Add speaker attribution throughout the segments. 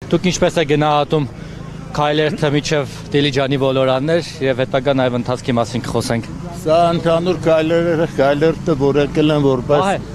Speaker 1: Դուք ինչպես է գնահատում քայլերթը միջև Դիլիջանի ոլորաններ եւ հետագա նաեւ ընթացքի մասին կխոսենք։
Speaker 2: Սա ընդհանուր քայլերթը, որ եկել են որպես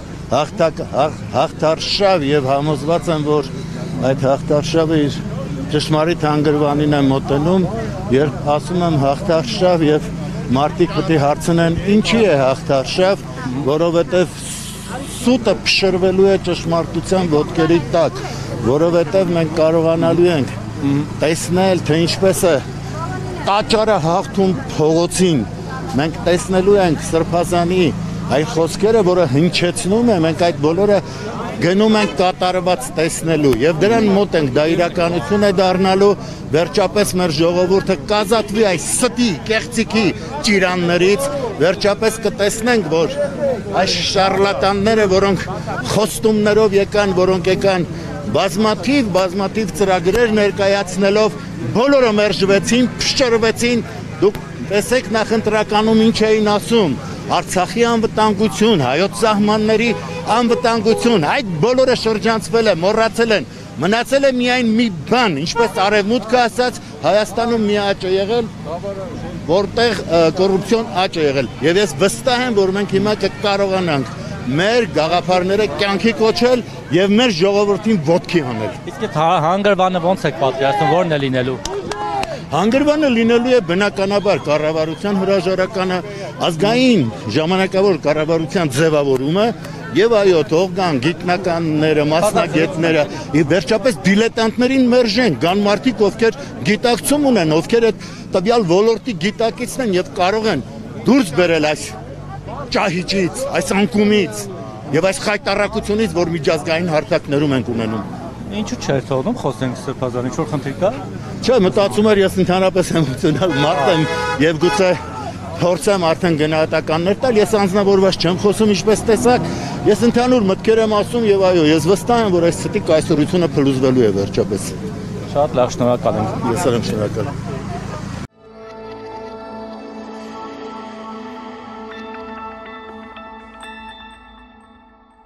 Speaker 2: հաղթարշավ եւ համոզված եմ, որ այդ հաղթարշավը իր ճշմարիտ հանգրվանին է մոտենում, երբ ասում եմ հաղթարշավ եւ մարդիկ պետք է հարցնեն ինչի է հաղթարշավ, որովհետեւ սուտը փշրվելու է ճշմարտության ոտքերի տակ, որովհետեւ մենք կարողանալու ենք տեսնել, թե ինչպես է տաճարը հաղթում փողոցին, մենք տեսնելու ենք Սրբազանի այն խոսքերը, որը հնչեցնում է, մենք այդ բոլորը գնում ենք կատարված տեսնելու եւ դրան մոտ ենք, դա իրականություն է դառնալու, վերջապես մեր ժողովուրդը կազատվի այս ստի, կեղծիքի ճիրաններից, վերջապես կտեսնենք, որ այս շարլատանները, որոնք խոստումներով եկան, որոնք եկան բազմաթիվ ծրագրեր ներկայացնելով, բոլորը մերժվեցին, փշրվեցին, դուք տեսեք նախընտրականում ինչ էին ասում, Արցախի անվտանգություն, հայոց սահմանների անվտանգություն, այդ բոլորը շրջանցվել է, մոռացել են, մնացել է միայն մի բան, ինչպես արևմուտքը ասաց, Հայաստանում մի աճ է եղել, որտեղ կոռուպցիոն աճ է եղել, եւ ես վստահ եմ, որ մենք հիմա կկարողանանք մեր գաղափարները կյանքի կոչել եւ մեր ժողովրդին ոտքի հանել։
Speaker 1: Իսկ այդ հանգրվանը ոնց եք պատկերացնում, որն է լինելու։
Speaker 2: Հանգրվանը լինելու է բնականաբար կառավարության հրաժարականը, ազգային ժամանակավոր կառավարության ձևավորումը եւ այո, թող կան գիտնականները, մասնագետները, եւ վերջապես դիլետանտներին մերժեն, կան մարդիկ, ովքեր գիտակցում ունեն, ովքեր այդ տվյալ ոլորտի գիտակիցն են եւ կարող են դուրս բերել այս ճահիճից, այս անկումից եւ այս խայտարակությունից, որ միջազգային հարթակներում ենք ունենում։
Speaker 1: Ինչու՞ չէր թողնում խոսենք Սրբազանի, ինչ որ խնդիր կա։
Speaker 2: Չէ, մտածում եմ ես ընդհանրապես էմոցիոնալ մարդ եմ եւ գուցե փորձեմ արդեն գնահատականներ տալ, ես անձնավորված չեմ խոսում ինչպես տեսակ, ես ընդհանուր մտքեր եմ ասում եւ այո, ես վստահ եմ, որ այս ստի կայսրությունը փլուզվելու է վերջապես։
Speaker 1: Շատ լավ, շնորհակալ եմ։
Speaker 2: Ես եմ շնորհակալ։